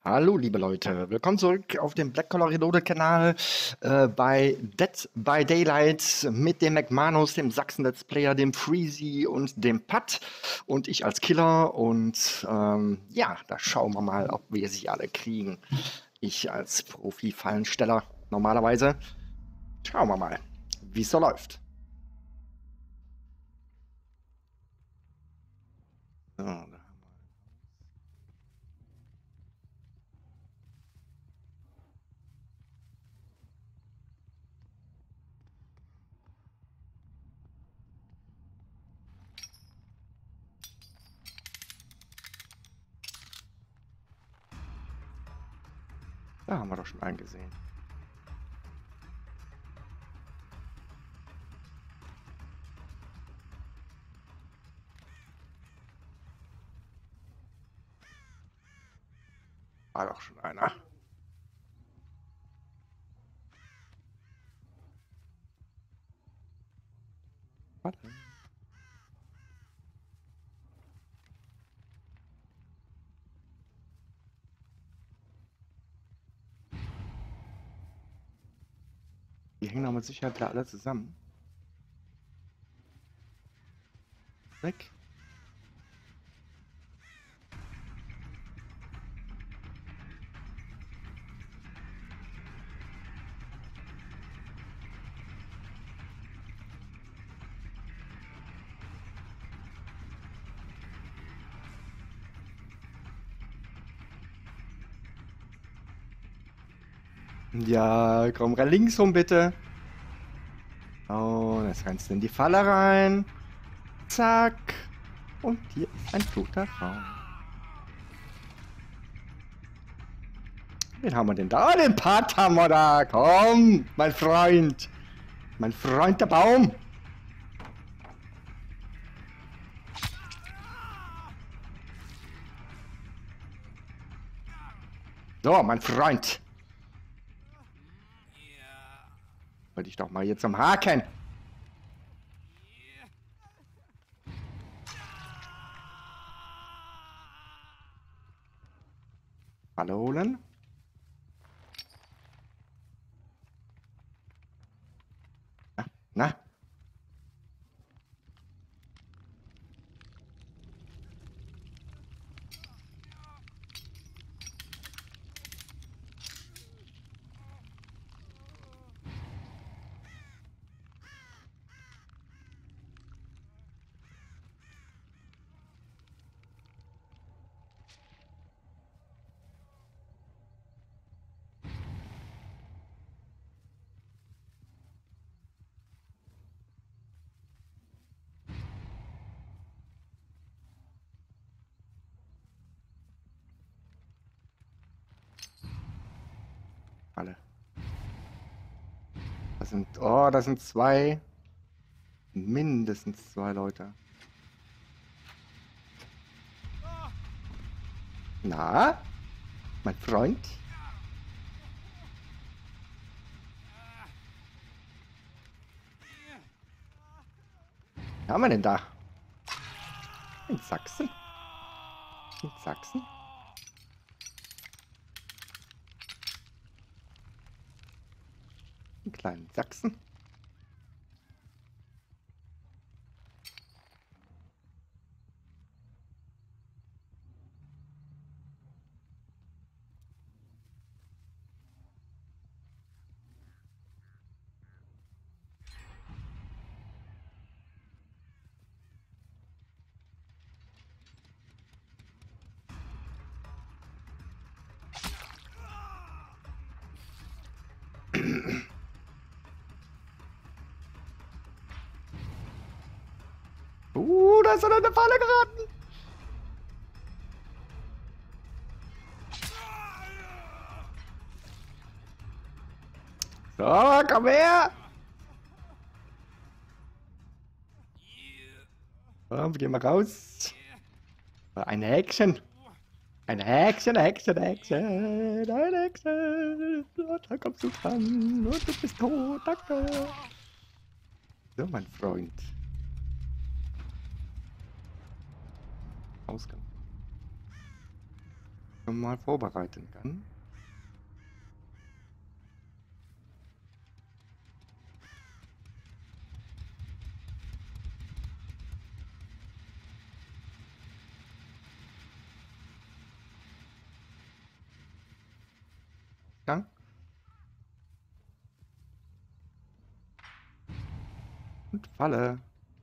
Hallo, liebe Leute, willkommen zurück auf dem Black Collar Reloaded Kanal bei Dead by Daylight mit dem McManus, dem Sachsen Let's Player, dem Freezy und dem Pat und ich als Killer. Und ja, da schauen wir mal, ob wir sie alle kriegen. Ich als Profi-Fallensteller normalerweise. Schauen wir mal, wie es so läuft. So, da haben wir doch schon einen gesehen. War doch schon einer. Warte. Die hängen doch mit Sicherheit da alle zusammen. Weg. Ja, komm, renn links rum, bitte. Oh, jetzt rennst du in die Falle rein. Zack. Und hier ist ein toter Raum. Wen haben wir denn da? Oh, den Pat haben wir da. Komm, mein Freund. Mein Freund, der Baum. So, mein Freund. Wollte ich doch mal hier zum Haken. Falle holen. Na? Falle. Das sind zwei. Mindestens zwei Leute. Na? Mein Freund? Was haben wir denn da? In Sachsen? In Sachsen? In kleinen Sachsen? Da ist er in eine Falle geraten. So, komm her. So, wir gehen mal raus. Ein Häkchen. Ein Häkchen, Häkchen, Häkchen. Ein Häkchen. Und da kommst du dran. Und du bist tot. Danke. So, mein Freund. Ausgang. schon mal vorbereiten kann. Gang. Und Falle.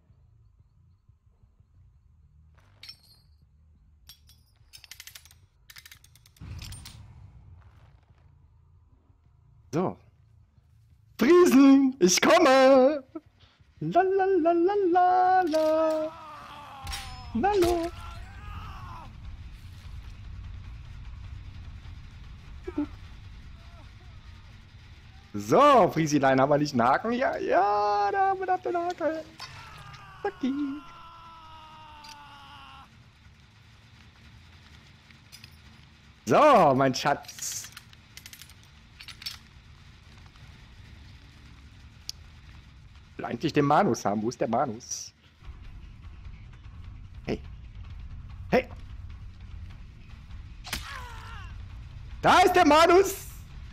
So. Friesen, ich komme! La la la la la la. Hallo. So, Friesilein, haben wir nicht einen Haken? Ja, ja, da haben wir doch den Haken. Zacki. So, mein Schatz. Ich will eigentlich den Manus haben. Wo ist der Manus? Hey. Hey. Da ist der Manus.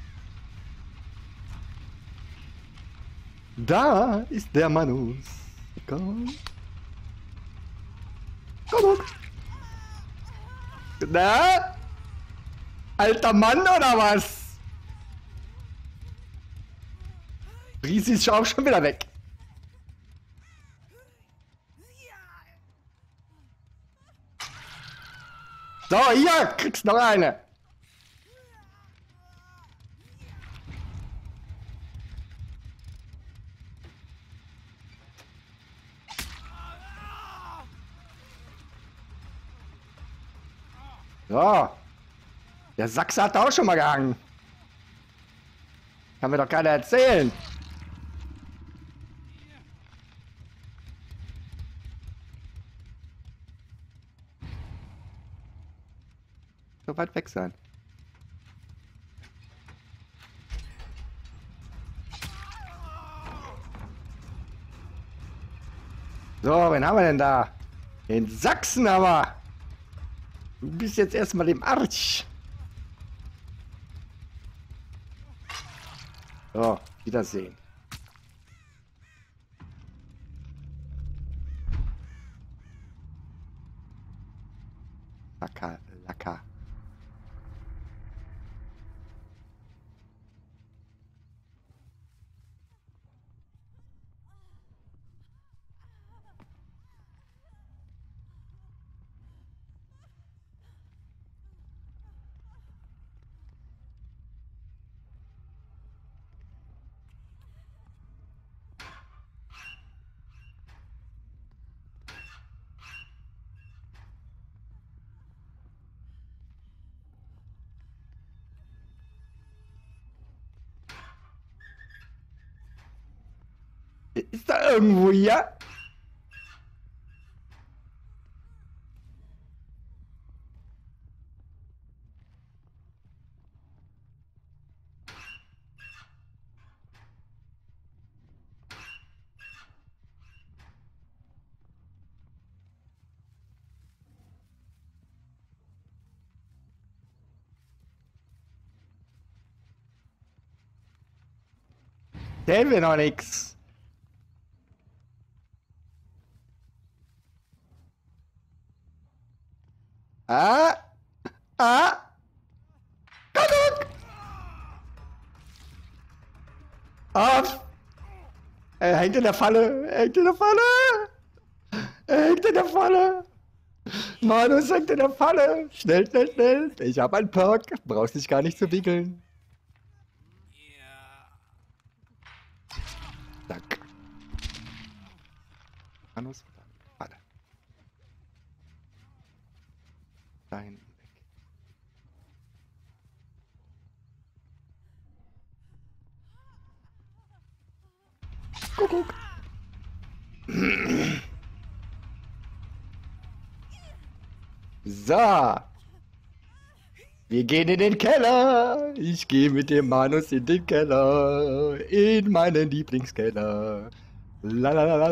Da ist der Manus. Komm. Komm. Na? Alter Mann oder was? Friesi ist auch schon wieder weg. So, hier, kriegst noch eine. So. Der Sachse hat auch schon mal gehangen. Kann mir doch keiner erzählen. So weit weg sein. So, wen haben wir denn da? Den Sachsen aber. Du bist jetzt erstmal im Arsch. So, Wiedersehen. Lacker, Lacker. Ist da irgendwo hier? Sehen wir noch nix. Ah, ah, guck. Auf. Er hängt in der Falle. Er hängt in der Falle. Er hängt in der Falle. Manus hängt in der Falle. Schnell, schnell, schnell. Ich habe einen Perk. Brauchst dich gar nicht zu wickeln. Dank. Manus, Falle. Da hinten weg. Kuckuck. So. Wir gehen in den Keller. Ich gehe mit dem Manus in den Keller. In meinen Lieblingskeller. La la la la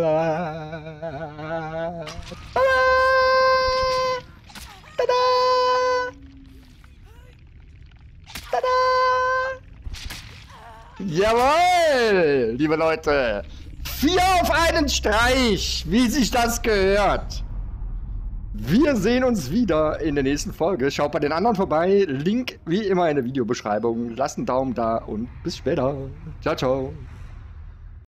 la. Tada! Tada! Jawohl, liebe Leute. 4 auf einen Streich, wie sich das gehört. Wir sehen uns wieder in der nächsten Folge. Schaut bei den anderen vorbei. Link wie immer in der Videobeschreibung. Lasst einen Daumen da und bis später. Ciao, ciao.